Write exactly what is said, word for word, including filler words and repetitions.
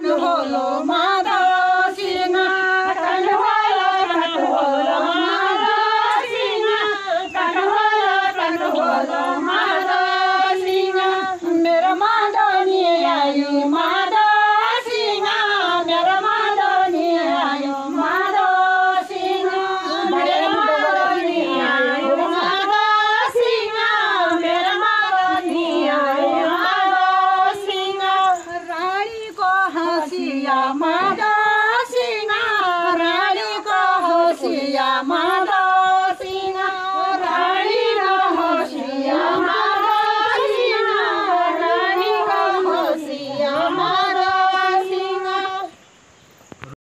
होलो माधव सिंह कन्होलो कन्होलो माधव सिंह कन्होलो कन्होलो माधव सिंह मेरा माधव नि आयो माधव सिंह मेरा माधव नि आयो माधव सिंह मेरा माधव नि आयो माधव सिंह मेरा माधव नि आयो माधव सिंह रानी को हंसिया माधव सिंह रानी को हंसिया माधव